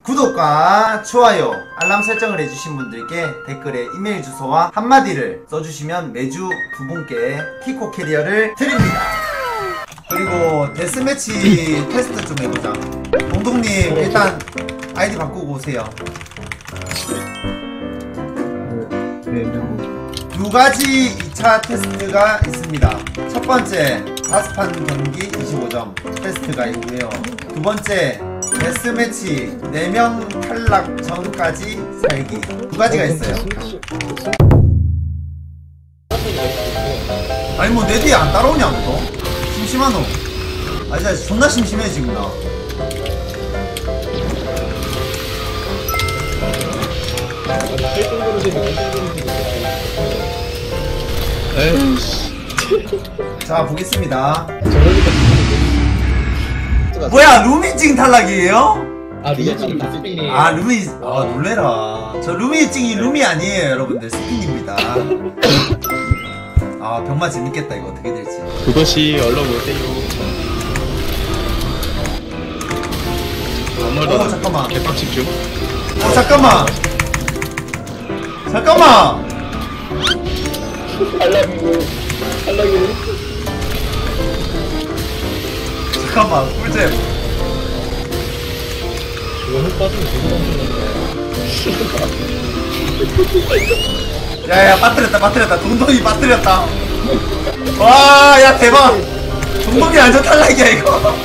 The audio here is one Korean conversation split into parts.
구독과 좋아요, 알람 설정을 해주신 분들께 댓글에 이메일 주소와 한마디를 써주시면 매주 두 분께 키코 캐리어를 드립니다. 그리고 데스매치 테스트 좀 해보자. 동동님 일단 아이디 바꾸고 오세요. 두 가지 2차 테스트가 있습니다. 첫 번째 5판 경기 25점 테스트가 있고요. 두 번째 데스매치 4명 탈락 전까지 살기 두 가지가 있어요. 아니 뭐 내 뒤에 안 따라오냐 너? 심심하노? 아 진짜 존나 심심해 지금 나. 자 보겠습니다. 뭐야 루미찡 탈락이에요? 아 루미찡 스피님. 아 루미 아 놀래라. 저 루미찡이 루미 아니에요 여러분들, 스피입니다. 아 병마 재밌겠다. 이거 어떻게 될지. 그것이 얼렁오세요. 오 잠깐만. 개빡침 중. 잠깐만. 잠깐만. 탈락이고 잠깐만 꿀잼. 이거 흙 빠지면 되게 야야 빠뜨렸다. 동동이 빠뜨렸다. 와 야 대박. 동동이 완전 탈락이야 이거.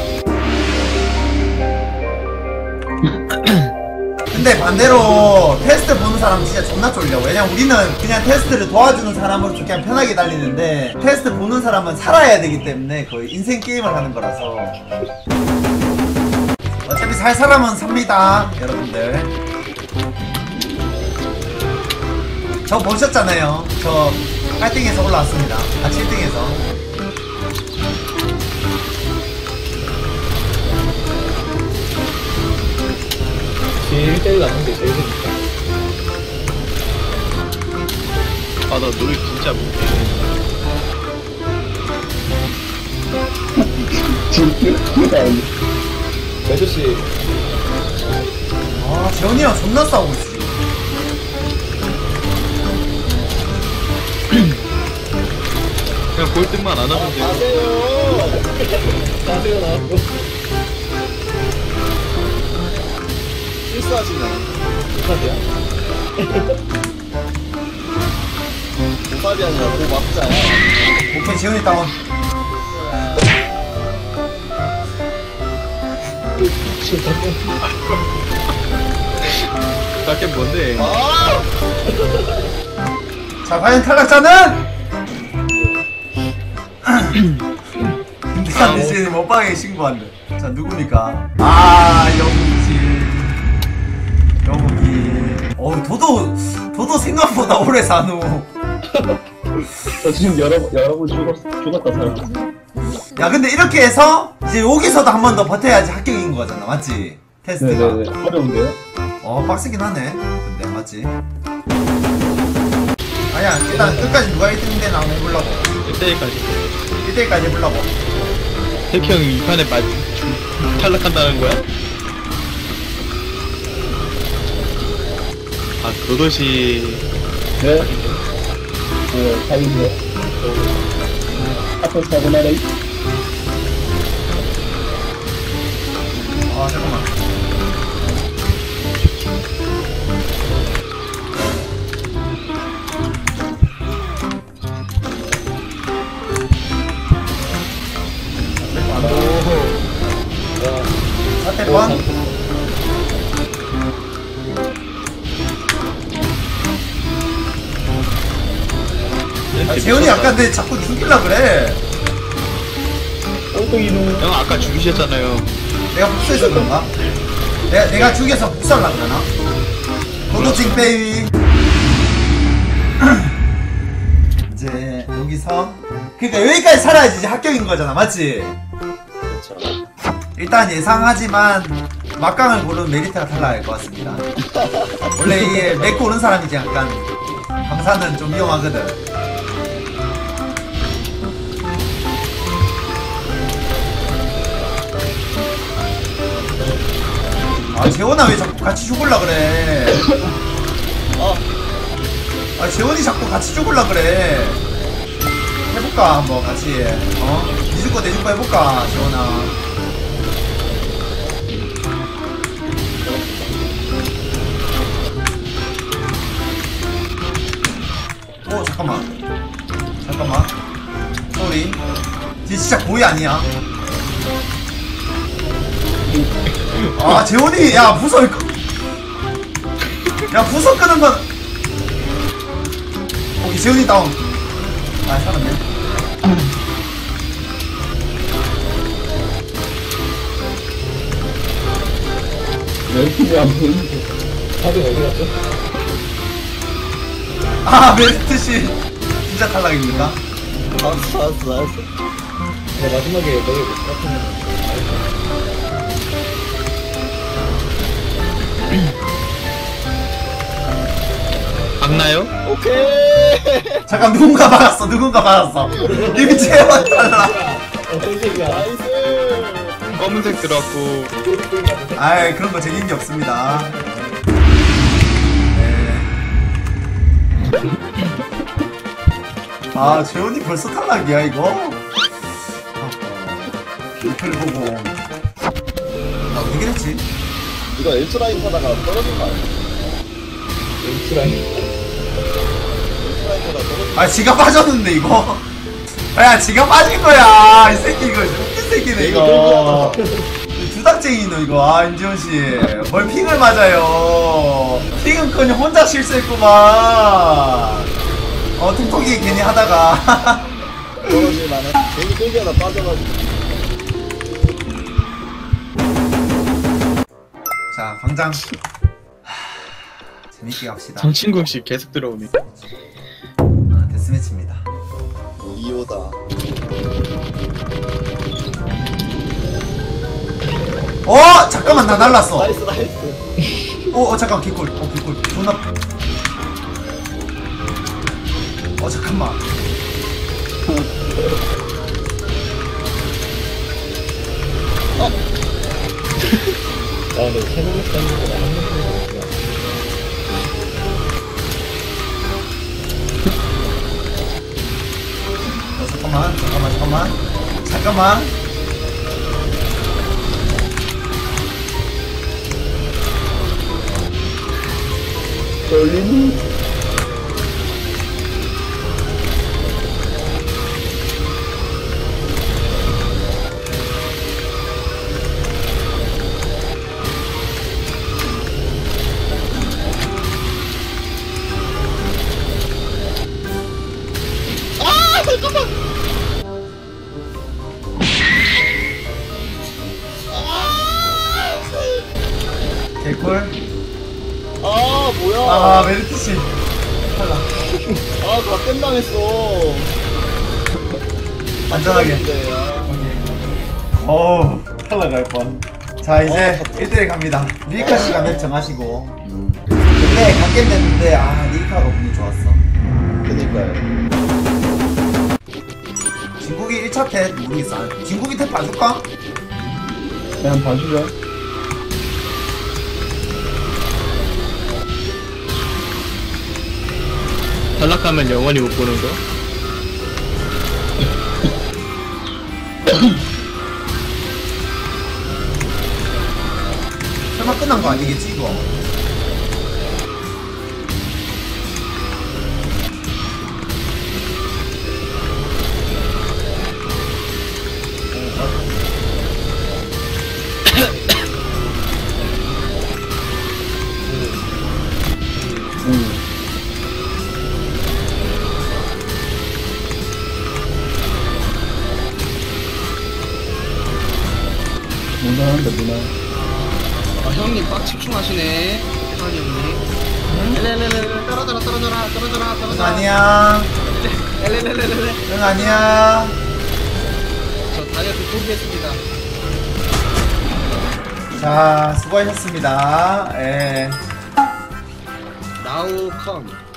근데 반대로 테스트 보는 사람 진짜 존나 쫄려. 왜냐면 우리는 그냥 테스트를 도와주는 사람으로 그냥 편하게 달리는데 테스트 보는 사람은 살아야 되기 때문에 거의 인생 게임을 하는 거라서 어차피 살 사람은 삽니다 여러분들. 저 보셨잖아요. 저 8등에서 올라왔습니다. 아 7등에서. 제일 1대1 나는 게 제일 재밌다. 아, 나 노래 진짜 못해. 매주씨 아 재현이랑 존나 싸우고 있어 지금. 그냥 골등만 안 하면 돼. 가세요 나왔고 실수하시네. 가세요. 고갑이 아니라 고맙자야. 오케이 재현이 다운. 가게 뭔데? 자 과연 탈락자는? 김대한 대신 먹방에 신고한대. 자 누굽니까? 아 영욱이. 도도 생각보다 오래 사누. 저 지금 여러 번 죽었다 살았어. 야 근데 이렇게 해서 이제 여기서도 한 번 더 버텨야지 합격인 거잖아, 맞지? 테스트가. 네네네. 어려운데요? 빡세긴 하네. 근데 맞지? 아니야 일단 끝까지 누가 1등인데 나 한번 해보려고. 1대1까지. 1대1까지 해보려고. 태형 이 판에 탈락한다는 거야? 아, 그것이. 네. 자기인데. 앞에 사고 나래. 아 잠깐만. 사태권. 아, 재현이 아까 내 자꾸 죽일라 그래. 엉뚱이는 형 아까 죽이셨잖아요. 내가 복수해서 그런가? 내가 죽여서 복수하려 그러나? 도도찡 베이비. 이제 여기서 그러니까 여기까지 살아야지 이제 합격인 거잖아, 맞지? 그렇죠. 일단 예상하지만 막강을 고른 메리트가 탈락할 것 같습니다. 원래 이게 맺고 오는 사람이 이제 약간 강사는 좀 위험하거든. 아 재원아 왜 자꾸 같이 죽을라 그래. 아 재원이 자꾸 같이 죽을라 그래. 해볼까 한번 같이. 니 죽고 내 죽고 해볼까 재원아. 잠깐만 소리 뒤 진짜 고의 아니야. 아 재원이 야 부서 끄는 건 오케이 재원이 다운. 아 살았네. 왼쪽이 안 보이는데. 다들 어디 갔죠? 아 메리트씨 진짜 탈락입니까? 알았어. 근데 마지막에 너희 못 같으면. 막나요? 오케이! 잠깐 누군가 받았어 이미 재원 탈락. 어떤 색이야? 나이스! 검은색 들어왔고. 아이 그런 거 재밌는 게 없습니다. 아 재원이 벌써 탈락이야 이거? 리플 보고 어떻게 됐지? 이거 엘스라인 타다가 떨어진 거 아니야? 엘스라인 타다가 떨어진 아 지가 빠졌는데 이거? 야 지가 빠진 거야 이 새끼 이거 웃긴 새끼네 이거. 두닥쟁이노 이거. 아 임지원씨 뭘 핑을 맞아요. 핑은커녕 혼자 실수했구만. 톡톡이 괜히 하다가 떨어질 만해. 괜히 끌기 하나 빠져가지고. 자 광장 재밌게 갑시다. 정친구씨 계속 들어오네. 데스매치입니다. 이오다. 잠깐만 나 날랐어. 나이스. 잠깐 개꿀. 개꿀 존나. 잠깐만. 근데 세번째 딴 거보다 한 번째 잠깐만. 떨리니? 개꿀. 뭐야? 메리트씨 탈락. 다 땜당했어. 안전하게. 탈락할 뻔. 자 이제 1대1 갑니다. 리카씨가 맵 정하시고. 근데 갓겜 됐는데 리카가 운이 좋았어. 그니까요. 진국이 1차 탭 모르겠어. 진국이 탭 봐줄까? 그냥 봐주죠. 탈락하면 영원히 못 보는 거? 설마 끝난 거 아니겠지 이거? 무난한데. 형님 빡 집중하시네. 태관이 형님. 엘레레레레 떨어져라. 응 아니야. 엘레레레레. 응 아니야. 저 다이어트 포기했습니다. 자 수고하셨습니다. 나우 컴.